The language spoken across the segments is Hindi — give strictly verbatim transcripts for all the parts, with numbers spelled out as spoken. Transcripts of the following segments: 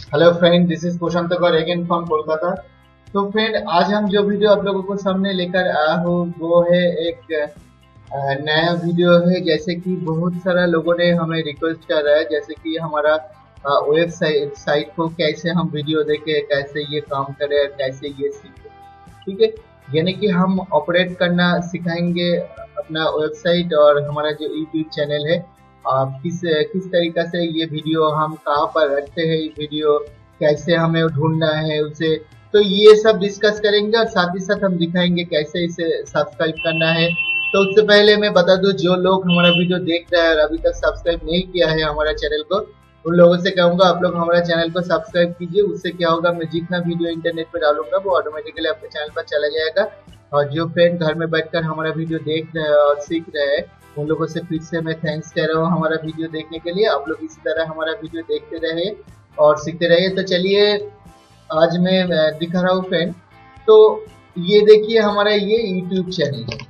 Hello friend, this is Prashant Kaur again from Kolkata. तो फ्रेंड, आज हम जो वीडियो आप लोगों को सामने लेकर आया हूँ वो है एक अ, नया वीडियो है। जैसे कि बहुत सारा लोगों ने हमें रिक्वेस्ट कर रहा है, जैसे कि हमारा वेबसाइट साइट को कैसे हम वीडियो देखें, कैसे ये काम करें, कैसे ये सीखें। ठीक है, यानी कि हम ऑपरेट करना सिखाएंगे अपना वेबसाइट और हमारा जो यूट्यूब चैनल है। आप किस किस तरीका से ये वीडियो हम कहाँ पर रखते हैं, ये वीडियो कैसे हमें ढूंढना है उसे, तो ये सब डिस्कस करेंगे और साथ ही साथ हम दिखाएंगे कैसे इसे सब्सक्राइब करना है। तो उससे पहले मैं बता दूं, जो लोग हमारा वीडियो देख रहे हैं और अभी तक सब्सक्राइब नहीं किया है हमारा चैनल को, उन लोगों से कहूंगा आप लोग हमारा चैनल को सब्सक्राइब कीजिए। उससे क्या होगा, मैं जितना वीडियो इंटरनेट पर डालूंगा वो ऑटोमेटिकली आपके चैनल पर चला जाएगा। और जो फ्रेंड घर में बैठकर हमारा वीडियो देख रहे हैं और सीख रहे हैं, उन लोगों से फिर से मैं थैंक्स कह रहा हूँ हमारा वीडियो देखने के लिए। आप लोग इसी तरह हमारा वीडियो देखते रहे और सीखते रहिए। तो चलिए, आज मैं दिखा रहा हूँ फ्रेंड। तो ये देखिए, हमारा ये यूट्यूब चैनल है।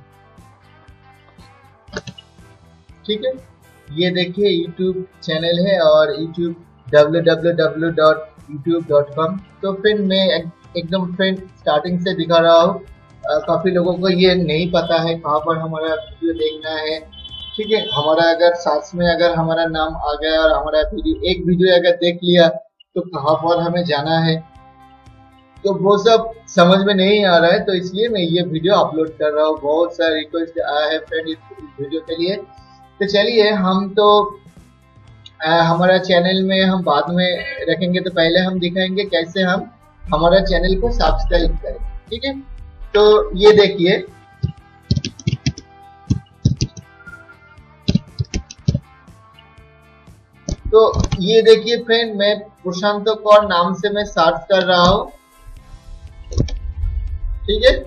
ठीक है, ये देखिए यूट्यूब चैनल है और YouTube W W W dot YouTube dot com. तो फ्रेंड, मैं एकदम फ्रेंड स्टार्टिंग से दिखा रहा हूँ। काफी लोगों को ये नहीं पता है कहाँ पर हमारा वीडियो देखना है। ठीक है, हमारा अगर साथ में अगर हमारा नाम आ गया और हमारा वीडियो एक वीडियो अगर देख लिया तो कहाँ पर हमें जाना है, तो वो सब समझ में नहीं आ रहा है। तो इसलिए मैं ये वीडियो अपलोड कर रहा हूँ। बहुत सारा रिक्वेस्ट आया है फ्रेंड इस वीडियो के लिए। तो चलिए, हम तो आ, हमारा चैनल में हम बाद में रखेंगे, तो पहले हम दिखाएंगे कैसे हम हमारा चैनल को सब्सक्राइब करें। ठीक है, तो ये देखिए, तो ये देखिए फ्रेंड, मैं प्रशांत कौर नाम से मैं सर्च कर रहा हूँ। ठीक है,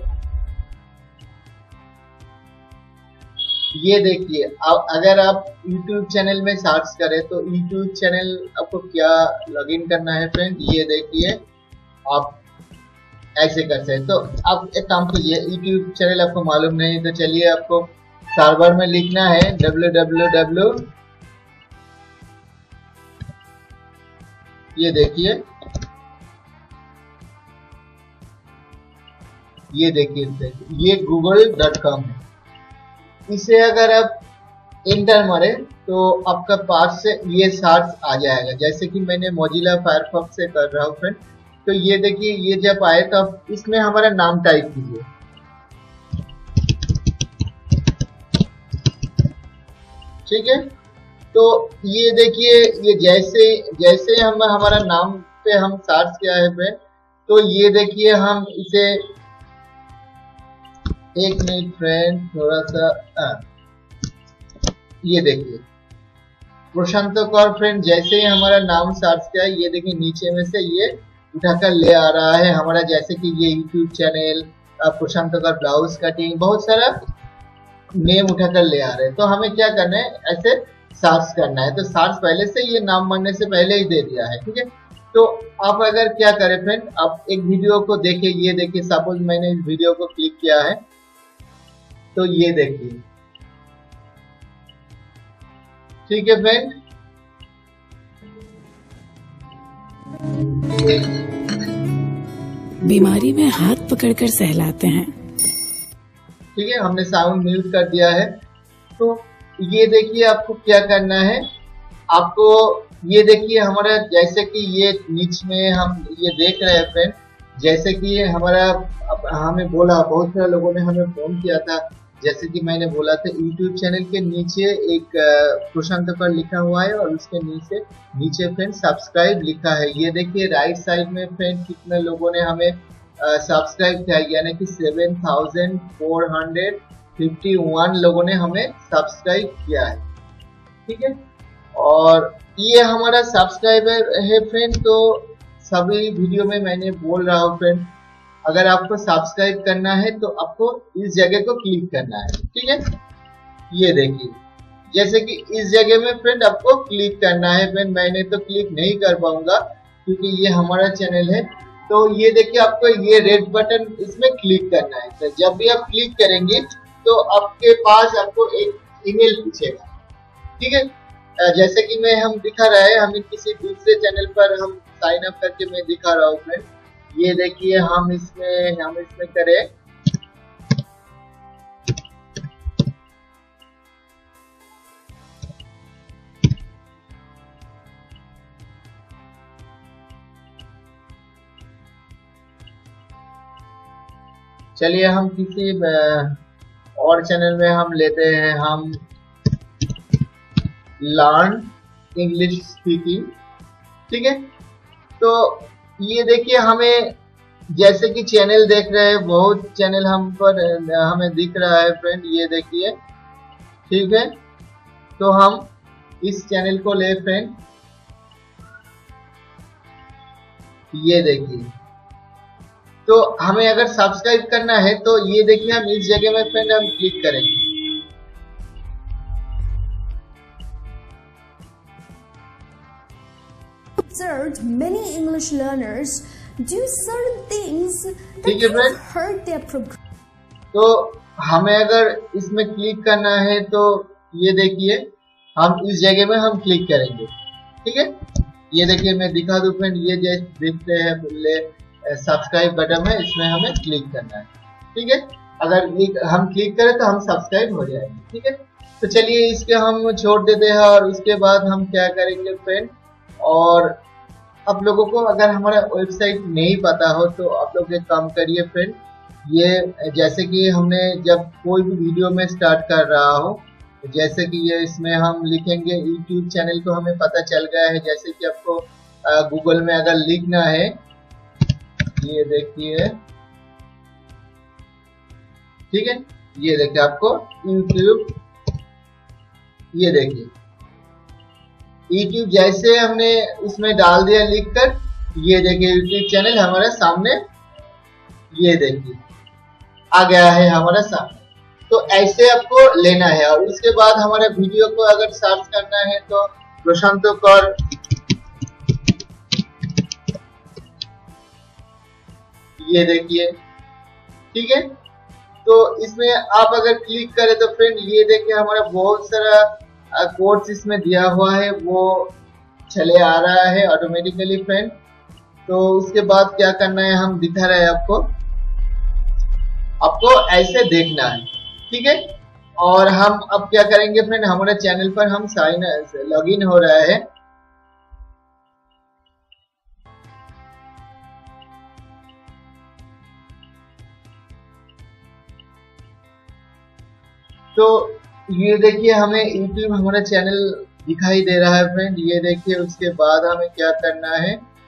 ये देखिए, अब अगर आप YouTube चैनल में सर्च करें तो YouTube चैनल आपको क्या लॉगिन करना है फ्रेंड, ये देखिए आप ऐसे कर सकते। तो आप एक काम कीजिए, YouTube चैनल आपको मालूम नहीं तो चलिए आपको सर्वर में लिखना है डब्ल्यू डब्ल्यू डब्ल्यू, ये देखिए, ये देखिए ये गूगल डॉट कॉम है। इसे अगर आप इंटर मारे तो आपका पास से ये सर्च आ जाएगा। जैसे कि मैंने मोजिला फायरफॉक्स से कर रहा हूँ फ्रेंड। तो ये देखिए, ये जब आए तो आप इसमें हमारा नाम टाइप कीजिए। ठीक है, तो ये देखिए, ये जैसे जैसे हम हमारा नाम पे हम सर्च किया है फ्रेंड, तो ये देखिए हम इसे एक मिनट फ्रेंड, थोड़ा सा आ, ये देखिए प्रशांत कौर फ्रेंड, जैसे ही हमारा नाम सर्च किया, ये देखिए नीचे में से ये उठाकर ले आ रहा है हमारा, जैसे कि ये YouTube channel Prashant Kaur blouse cutting, बहुत सारा नेम उठाकर ले आ रहे हैं। तो हमें क्या करना है, ऐसे सर्च करना है। तो सर्च पहले से ये नाम बनने से पहले ही दे दिया है। ठीक है, तो आप अगर क्या करें फ्रेंड, आप एक वीडियो को देखें। ये देखिए, सपोज मैंने इस वीडियो को क्लिक किया है, तो ये देखिए। ठीक है फ्रेंड, बीमारी में हाथ पकड़कर सहलाते हैं। ठीक है, हमने साउंड म्यूट कर दिया है। तो ये देखिए, आपको क्या करना है, आपको ये देखिए हमारा, जैसे कि ये नीच में हम ये देख रहे हैं फ्रेंड, जैसे कि हमारा हमें बोला, बहुत सारे लोगों ने हमें फोन किया था। जैसे कि मैंने बोला था, यूट्यूब चैनल के नीचे एक प्रशांत पर लिखा हुआ है और उसके नीचे नीचे फ्रेंड सब्सक्राइब लिखा है। ये देखिए राइट साइड में फ्रेंड कितने लोगों ने हमें सब्सक्राइब किया, यानी कि seven thousand four hundred fifty one लोगों ने हमें सब्सक्राइब किया है। ठीक है, और ये हमारा सब्सक्राइबर है फ्रेंड। तो सभी वीडियो में मैंने बोल रहा हूँ फ्रेंड, अगर आपको सब्सक्राइब करना है तो आपको इस जगह को क्लिक करना है। ठीक है, ये देखिए, जैसे कि इस जगह में फ्रेंड आपको क्लिक करना है फ्रेंड। मैंने तो क्लिक नहीं कर पाऊंगा क्योंकि ये हमारा चैनल है। तो ये देखिए, आपको ये रेड बटन इसमें क्लिक करना है। तो जब भी आप क्लिक करेंगे तो आपके पास आपको एक ईमेल पूछेगा। ठीक है, जैसे कि मैं हम दिखा रहा है, हमें किसी दूसरे चैनल पर हम साइन अप करके मैं दिखा रहा हूँ फ्रेंड। ये देखिए हम इसमें हम इसमें करें, चलिए हम किसी और चैनल में हम लेते हैं, हम लर्न इंग्लिश स्पीकिंग, ठीक है। तो ये देखिए हमें जैसे कि चैनल देख रहे हैं, बहुत चैनल हम पर हमें दिख रहा है फ्रेंड, ये देखिए, ठीक है। तो हम इस चैनल को ले फ्रेंड, ये देखिए। तो हमें अगर सब्सक्राइब करना है तो ये देखिए हम इस जगह में फ्रेंड हम क्लिक करेंगे। Observed many English learners do certain things that ठीक है can friend. hurt their progress. तो हमें अगर इसमें क्लिक करना है तो ये देखिए हम इस जगह में हम क्लिक करेंगे, ठीक है। ये देखिए मैं दिखा दूं फ्रेंड, ये जैसे देखते हैं सब्सक्राइब बटन है, इसमें हमें क्लिक करना है, ठीक है। अगर हम क्लिक करें तो हम सब्सक्राइब हो जाएंगे, ठीक है। तो चलिए इसके हम छोड़ देते हैं और उसके बाद हम क्या करेंगे फ्रेंड, और आप लोगों को अगर हमारा वेबसाइट नहीं पता हो तो आप लोग एक काम करिए फ्रेंड, ये जैसे कि हमने जब कोई भी वीडियो में स्टार्ट कर रहा हो, जैसे कि ये इसमें हम लिखेंगे यूट्यूब चैनल को हमें पता चल गया है, जैसे कि आपको गूगल में अगर लिखना है, ये देखिए, ठीक है। ये देखिए आपको यूट्यूब, ये देखिए यूट्यूब जैसे हमने उसमें डाल दिया लिखकर, ये देखिए यूट्यूब चैनल हमारे सामने, ये देखिए आ गया है हमारे सामने। तो ऐसे आपको लेना है और उसके बाद हमारे वीडियो को अगर सर्च करना है तो प्रशांत कर, ये देखिए, ठीक है। तो इसमें आप अगर क्लिक करें तो फ्रेंड ये देखिए हमारा बहुत सारा कोर्स इसमें दिया हुआ है, वो चले आ रहा है ऑटोमेटिकली फ्रेंड। तो उसके बाद क्या करना है, हम दिखा रहे हैं आपको, आपको ऐसे देखना है, ठीक है। और हम अब क्या करेंगे फ्रेंड, हमारे चैनल पर हम साइन लॉगिन हो रहा है, तो ये देखिए हमें यूट्यूब हमारा चैनल दिखाई दे रहा है फ्रेंड, ये देखिए। उसके बाद हमें क्या करना है,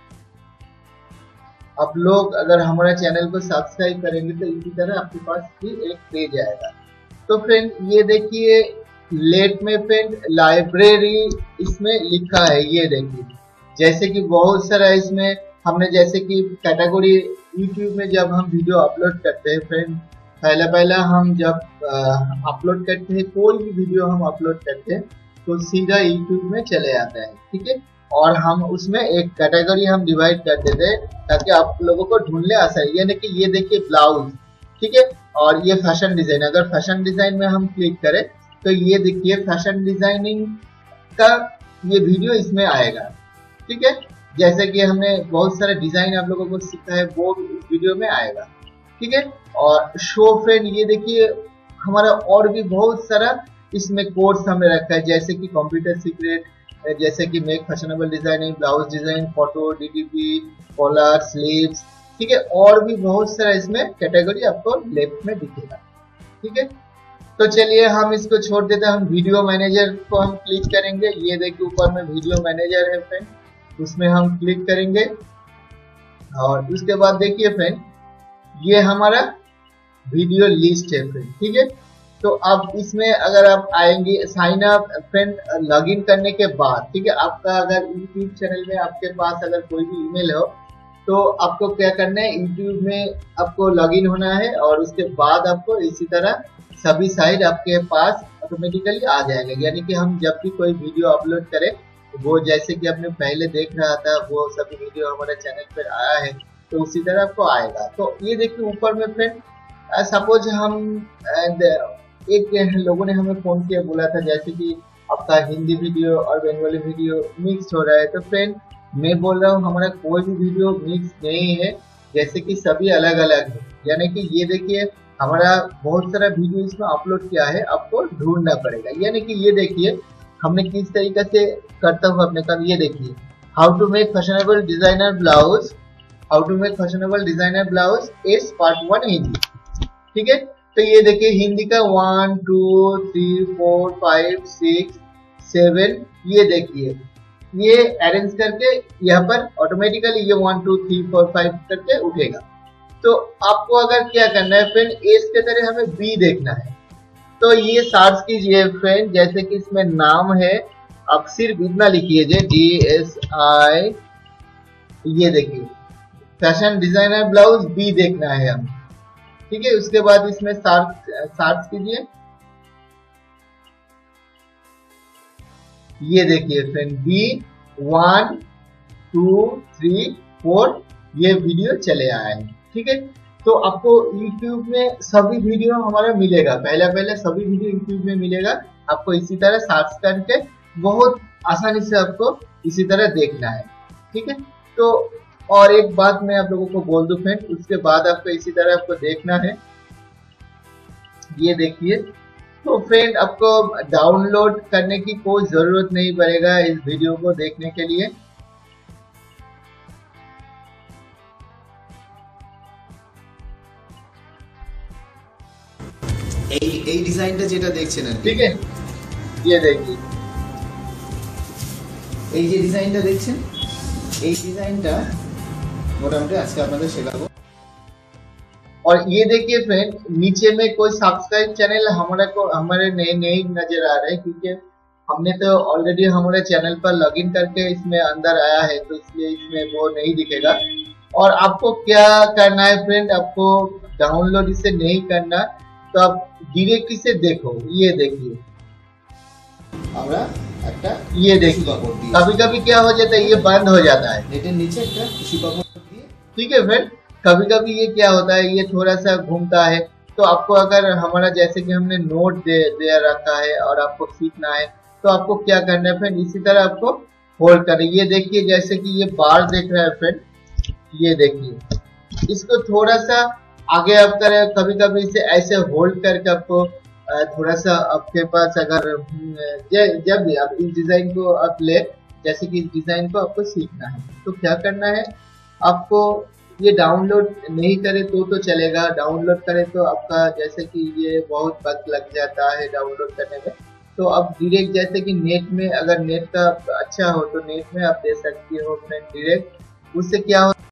आप लोग अगर हमारा चैनल को सब्सक्राइब करेंगे तो इसी तरह आपके पास भी एक पेज आएगा। तो फ्रेंड ये देखिए लेट में फ्रेंड लाइब्रेरी इसमें लिखा है, ये देखिए, जैसे कि बहुत सारा इसमें हमने जैसे कि कैटेगरी यूट्यूब में जब हम वीडियो अपलोड करते हैं फ्रेंड, पहला पहला हम जब अपलोड करते हैं, कोई भी वीडियो हम अपलोड करते हैं तो सीधा यूट्यूब में चले आता है, ठीक है। और हम उसमें एक कैटेगरी हम डिवाइड कर देते हैं ताकि आप लोगों को ढूंढने आसान, यानी कि ये देखिए ब्लाउज, ठीक है, और ये फैशन डिजाइन। अगर फैशन डिजाइन में हम क्लिक करें तो ये देखिए फैशन डिजाइनिंग का ये वीडियो इसमें आएगा, ठीक है। जैसे कि हमने बहुत सारे डिजाइन आप लोगों को सीखा है, वो इस वीडियो में आएगा, ठीक है। और शो फ्रेंड ये देखिए हमारा और भी बहुत सारा इसमें कोर्स हमने रखा है, जैसे कि कंप्यूटर सीक्रेट, जैसे कि make fashionable designing, blouse design, photo, DTP, collar, sleeves, ठीक है। और भी बहुत सारा इसमें कैटेगरी आपको लेफ्ट में दिखेगा, ठीक है। तो चलिए हम इसको छोड़ देते हैं, हम वीडियो मैनेजर को हम क्लिक करेंगे। ये देखिए ऊपर में वीडियो मैनेजर है फ्रेंड, उसमें हम क्लिक करेंगे और उसके बाद देखिए फ्रेंड ये हमारा वीडियो लिस्ट है फ्रेंड, ठीक है। तो अब इसमें अगर आप आएंगे साइन अप फ्रेंड लॉगिन करने के बाद, ठीक है, आपका अगर यूट्यूब चैनल में आपके पास अगर कोई भी ईमेल हो तो आपको क्या करना है, यूट्यूब में आपको लॉगिन होना है और उसके बाद आपको इसी तरह सभी साइट आपके पास ऑटोमेटिकली आ जाएगा। यानी कि हम जब भी कोई वीडियो अपलोड करें वो जैसे कि आपने पहले देख रहा था वो सभी वीडियो हमारे चैनल पर आया है तो उसी तरह आपको आएगा। तो ये देखिए ऊपर में फ्रेंड सपोज हम एक लोगों ने हमें फोन किया बोला था जैसे कि आपका हिंदी वीडियो और बंगाली वीडियो मिक्स हो रहा है। तो फ्रेंड मैं बोल रहा हूँ हमारा कोई भी वीडियो मिक्स नहीं है, जैसे कि सभी अलग अलग है। यानी कि ये देखिए हमारा बहुत सारा वीडियो इसमें अपलोड किया है, आपको ढूंढना पड़ेगा। यानी कि ये देखिए हमने किस तरीके से करता हुआ अपने काम। ये देखिए how to make fashionable designer blouse, how to make fashionable designer blouse is part one Hindi, ठीक है। तो ये देखिए हिंदी का one two three four five six seven, ये देखिए ये अरेंज करके यहाँ पर ऑटोमेटिकली ये one two three four five करके उठेगा। तो आपको अगर क्या करना है फ्रेंड, एस के तरह हमें बी देखना है। तो ये सर्च कीजिए फ्रेंड, जैसे कि इसमें नाम है, आप सिर्फ इतना लिखिए डी एस आई, ये देखिए फैशन डिजाइनर ब्लाउज बी देखना है हमें, ठीक है। उसके बाद इसमें सर्च सर्च कीजिए, ये देखिए friend B one two three four ये वीडियो चले आए हैं, ठीक है। तो आपको YouTube में सभी वीडियो हमारा मिलेगा, पहले पहले सभी वीडियो YouTube में मिलेगा। आपको इसी तरह सर्च करके बहुत आसानी से आपको इसी तरह देखना है, ठीक है। तो और एक बात मैं आप लोगों को बोल दूं फ्रेंड, उसके बाद आपको इसी तरह आपको देखना है। ये देखिए तो फ्रेंड आपको डाउनलोड करने की कोई जरूरत नहीं पड़ेगा इस वीडियो को देखने के लिए। এই এই ডিজাইনটা যেটা দেখছেন আর ঠিক আছে, ये देखिए এই যে ডিজাইনটা দেখছেন এই ডিজাইনটা মোটামুটি আজকে আপনাদের শেখাবো। और ये देखिए फ्रेंड नीचे में कोई सब्सक्राइब चैनल हमारे को हमारे नए नहीं नजर आ रहे, क्योंकि हमने तो ऑलरेडी हमारे चैनल पर लॉगिन करके इसमें अंदर आया है, तो इसलिए इसमें वो नहीं दिखेगा। और आपको क्या करना है फ्रेंड, आपको डाउनलोड इसे नहीं करना, तो आप डायरेक्ट इसे देखो। ये देखिए আমরা একটা ये देखिए कभी कभी क्या हो जाता है, ये बंद हो जाता है নেটের নিচে একটা টিস্যু পেপার দিয়ে, ठीक है फ्रेंड। कभी कभी ये क्या होता है, ये थोड़ा सा घूमता है। तो आपको अगर हमारा जैसे कि हमने नोट दे, दे रखा है और आपको सीखना है, तो आपको क्या करना है फ्रेंड, इसी तरह आपको होल्ड करें। ये देखिए जैसे कि ये बार देख रहा है फ्रेंड, ये देखिए इसको थोड़ा सा आगे आप करें, कभी कभी इसे ऐसे होल्ड करके आपको थोड़ा सा आपके पास अगर जब भी आप इस डिजाइन को आप ले, जैसे कि इस डिजाइन को आपको सीखना है, तो क्या करना है, आपको ये डाउनलोड नहीं करे तो तो चलेगा, डाउनलोड करे तो आपका जैसे कि ये बहुत वक्त लग जाता है डाउनलोड करने में। तो आप डायरेक्ट जैसे कि नेट में, अगर नेट का अच्छा हो तो नेट में आप दे सकते हो फ्रेंड डायरेक्ट। उससे क्या हो